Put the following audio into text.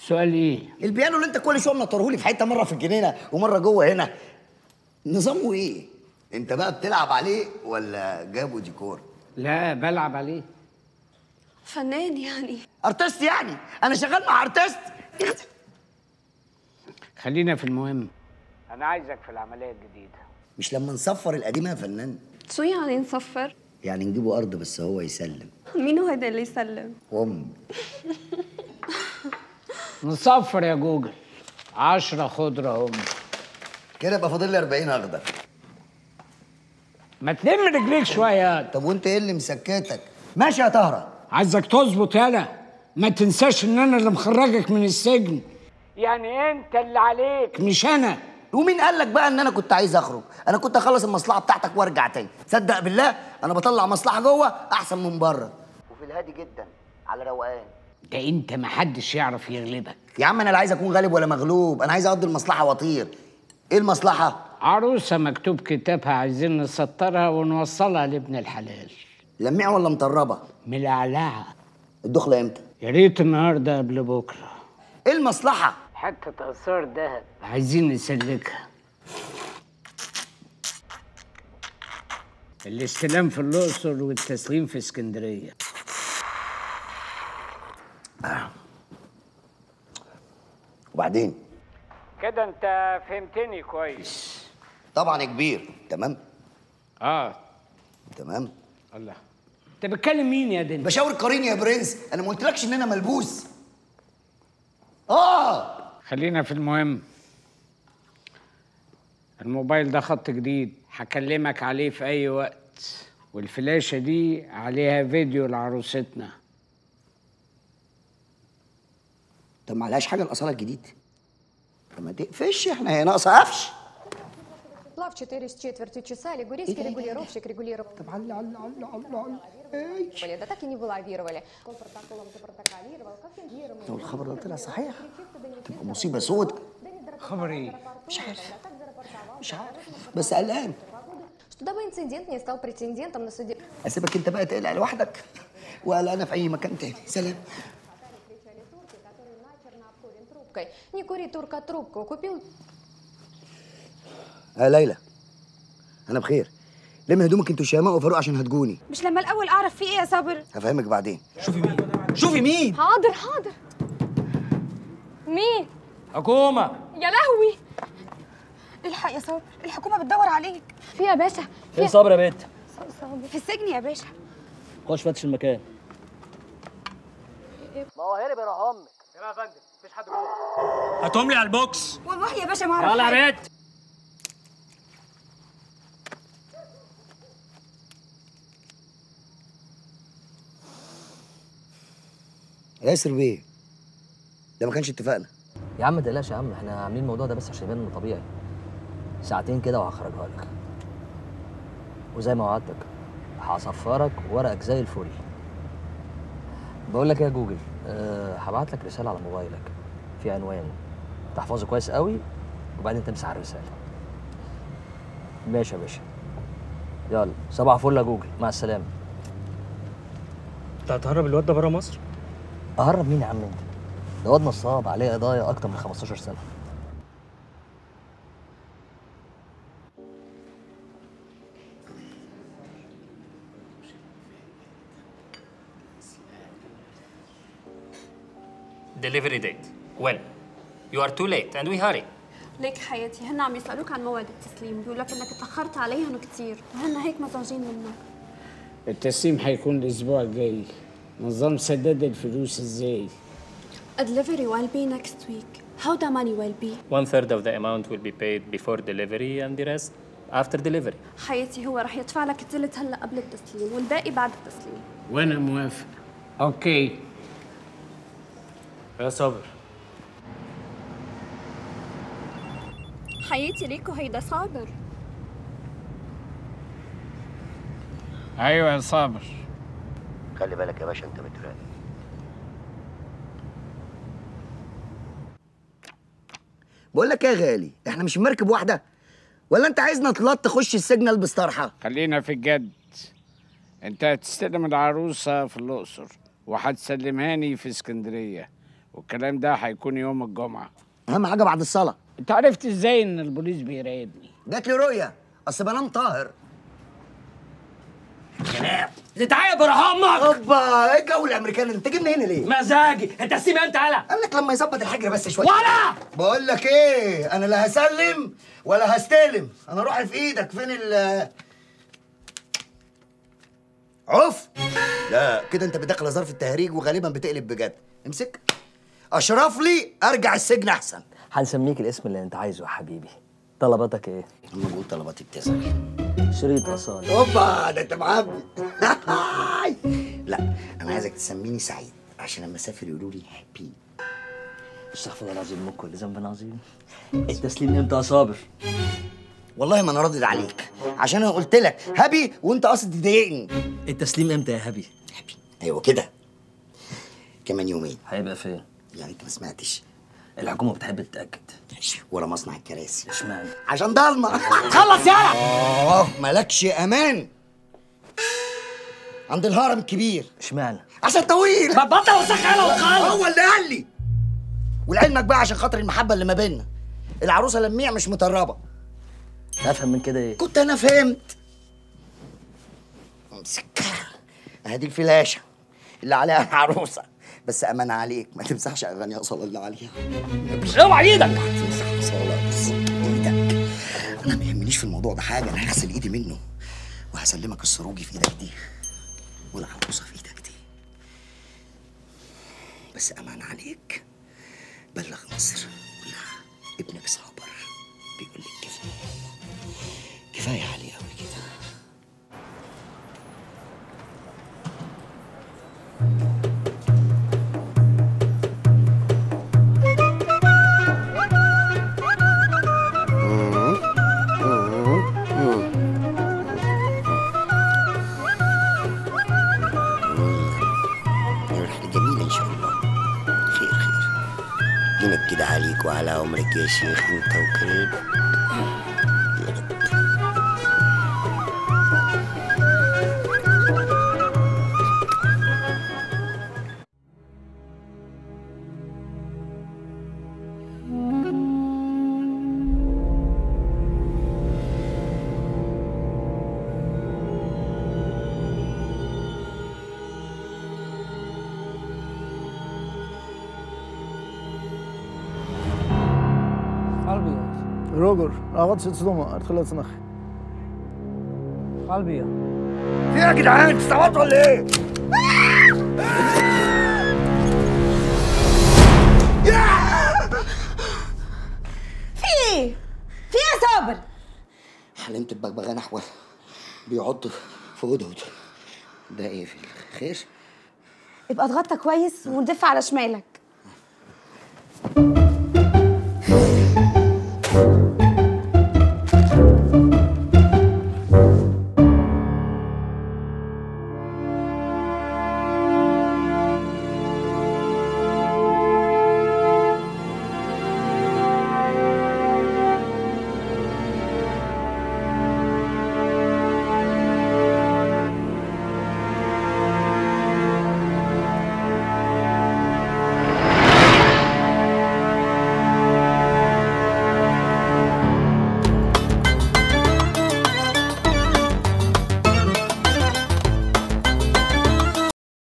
السؤال ايه؟ البيانو اللي انت كل شويه منطرهولي في حته، مره في الجنينه ومره جوه هنا، نظامه ايه؟ انت بقى بتلعب عليه ولا جابه ديكور؟ لا بلعب عليه. فنان يعني؟ ارتست يعني؟ انا شغال مع ارتست. خلينا في المهم. انا عايزك في العمليه الجديده. مش لما نصفر القديمه يا فنان؟ شو يعني نصفر؟ يعني نجيبه ارض بس هو يسلم. مين هو هيدا اللي يسلم؟ امي. نصفر يا جوجل. 10 خضره هم. كده يبقى فاضل لي 40 اخضر. ما تلم رجليك شويه. طب وانت ايه اللي مسكتك؟ ماشي يا طهره. عايزك تظبط يالا. ما تنساش ان انا اللي مخرجك من السجن. يعني انت اللي عليك مش انا. ومين قال لك بقى ان انا كنت عايز اخرج؟ انا كنت اخلص المصلحه بتاعتك وارجع تاني. صدق بالله انا بطلع مصلحه جوه احسن من بره، وفي الهادي جدا على روقان. ده انت ما حدش يعرف يغلبك. يا عم انا لا عايز اكون غالب ولا مغلوب، انا عايز اقضي المصلحه واطير. ايه المصلحه؟ عروسه مكتوب كتابها عايزين نسطرها ونوصلها لابن الحلال. لميعه ولا مطربه؟ ملعلعه. الدخله امتى؟ يا ريت النهارده قبل بكره. ايه المصلحه؟ حته اثار دهب عايزين نسلكها. الاستلام في الاقصر والتسليم في اسكندريه. وبعدين؟ كده انت فهمتني كويس. طبعا يا كبير. تمام. تمام. الله، انت بتكلم مين يا دنيا؟ بشاور قريني يا برنس، انا ما قلتلكش ان انا ملبوس. خلينا في المهم. الموبايل ده خط جديد هكلمك عليه في اي وقت، والفلاشة دي عليها فيديو لعروستنا. طب ما عليهاش حاجه الاصاله الجديد؟ طب ما تقفش، احنا هي ناقصه قفش. Плав 4,75 часа, лигурийский регулировщик регулировал. Да так и не вылавировали. Он протоколом запротоколировал, как фингировал. لو الخبر ده طلع صحيح تبقى مصيبه سود. خبر ايه؟ مش عارف بس قلقان. Что дабы инцидент не стал претендентом на суде. اسيبك انت بقى تقلق لوحدك وقلقانه في اي مكان تاني. سلام. Не кури, турка, трубку. Купил. ليلى انا بخير. لم هدومك انت وشيماء وفاروق عشان هتجوني. مش لما الاول اعرف في ايه يا صابر؟ هفهمك بعدين. شوفي مين؟ حاضر حاضر. مين؟ حكومة. يا لهوي، الحق يا صابر، الحكومه بتدور عليك. في يا باشا. فين صابر يا بت؟ صابر في السجن يا باشا. خش فتش المكان. ما هو هرب يروح امك. يا فندم مفيش حد جوه. هاتهم لي على البوكس. والله يا باشا ما اعرف. يلا يا بت. ياسر بيه، ده ما كانش اتفقنا. يا عم ما تقلقش يا عم، احنا عاملين الموضوع ده بس عشان يبان انه طبيعي. ساعتين كده وهخرجها لك. وزي ما وعدتك هصفرك ورقك زي الفل. بقول لك ايه يا جوجل، هبعت لك رساله على موبايلك في عنوان تحفظه كويس قوي وبعدين تمسح الرساله. ماشي يا باشا. يلا صباح الفل يا جوجل، مع السلامه. انت هتهرب الواد ده بره مصر؟ اهرب مين يا عم انت؟ ده واد نصاب عليه قضايا اكتر من 15 سنه. Delivery date. When? You are too late and we hurry. ليك حياتي، هن عم يسألوك عن موعد التسليم، بيقول لك انك اتأخرت عليهم كتير، وهن هيك مزعجين منك. التسليم هيكون الاسبوع الجاي. نظام سداد الفلوس ازاي؟ A delivery will be next week. How the money will be? 1/3 of the amount will be paid before delivery and the rest after delivery. حياتي هو رح يدفع لك الثلث هلا قبل التسليم والباقي بعد التسليم. وانا موافق. اوكي. يا صابر. حياتي ليكو هيدا صابر. ايوه يا صابر. خلي بالك يا باشا انت متراقب. بقول لك ايه يا غالي، احنا مش في مركب واحده؟ ولا انت عايزنا طلات تخش السجن البس طرحه؟ خلينا في الجد. انت هتستلم العروسه في الاقصر وهتسلمهاني في اسكندريه، والكلام ده هيكون يوم الجمعه. اهم حاجه بعد الصلاه. انت عرفت ازاي ان البوليس بيراقبني؟ جات لي رؤيه، اصل بنام طاهر. تعالى بروح امك. اوبا، ايه الجو الامريكاني؟ انت جبني هنا ليه؟ مزاجي. انت تسيب انت هلا. قال لك لما يظبط الحجر بس شويه. ولا بقول لك ايه، انا لا هسلم ولا هستلم، انا روحي في ايدك. فين عف؟ لا كده انت بداخل ظرف التهريج وغالبا بتقلب بجد. امسك اشرف لي، ارجع السجن احسن. هنسميك الاسم اللي انت عايزه يا حبيبي. طلباتك ايه؟ اما بقول طلباتي بتزعل. شريط اصاله. اوبا، ده انت معبي. لا انا عايزك تسميني سعيد عشان لما اسافر يقولوا لي هابي. استغفر الله العظيم من كل ذنب عظيم. التسليم امتى يا صابر؟ والله ما انا راضي عليك، عشان انا قلت لك هابي وانت قاصد تضايقني. التسليم امتى يا هبي؟ هابي ايوه كده، كمان يومين. هيبقى فين؟ يعني انت ما سمعتش؟ الحكومه بتحب تتاكد. ورا مصنع الكراسي. اشمعنى؟ عشان ضلمه. خلص يالا. مالكش امان عند الهرم الكبير. اشمعنى؟ عشان طويل. ما تبطل وسخ يالا وخلص. هو اللي قال لي. ولعلمك بقى عشان خاطر المحبه اللي ما بيننا، العروسه لميع مش مطربه. افهم من كده ايه؟ كنت انا فهمت. امسك ادي الفلاشه اللي عليها العروسه، بس امان عليك ما تمسحش اغاني اصلا اللي عليها. اوعى ايدك. تمسح اصاله بس ايدك. انا ما يهمنيش في الموضوع ده حاجه، انا هغسل ايدي منه وهسلمك السروجي في ايدك دي والعروسه في ايدك دي. بس امان عليك، بلغ مصر كلها ابنك صابر بيقول لك كفايه عليه قوي كده. جميلة إن شاء الله. خير خير. ينكد عليك وعلى عمرك يا شيخ أنت وكريم. يا رب. روجر اغطس الصدمه ادخل اصنخ قلبي. في ايه يا جدعان؟ استعبطوا ولا ايه؟ في ايه؟ في ايه يا صابر؟ حلمت ببغبغان احول بيعض في هدهد. ده ايه في خير؟ يبقى اتغطى كويس وندف على شمالك.